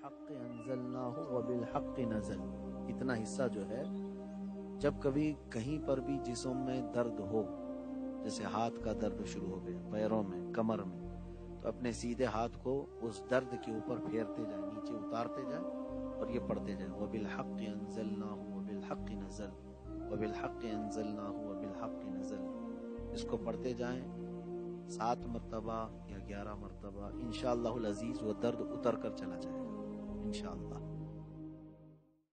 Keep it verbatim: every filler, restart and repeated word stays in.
हक़ अंज़लनाहु व बिल हक़ नज़ल। इतना हिस्सा जो है, जब कभी कहीं पर भी जिस्म में दर्द हो, जैसे हाथ का दर्द शुरू हो गया, पैरों में, कमर में, तो अपने सीधे हाथ को उस दर्द के ऊपर फेरते जाए, नीचे उतारते जाए और ये पढ़ते जाए, व बिल हक़ अंज़लनाहु व बिल हक़ नज़ल, व बिल हक़ अंज़लनाहु व बिल हक़ नज़ल। इसको पढ़ते जाएं सात मरतबा या ग्यारह मरतबा, इंशाअल्लाहुल अज़ीज़ वो दर्द उतर कर चला जाएगा इंशाअल्लाह।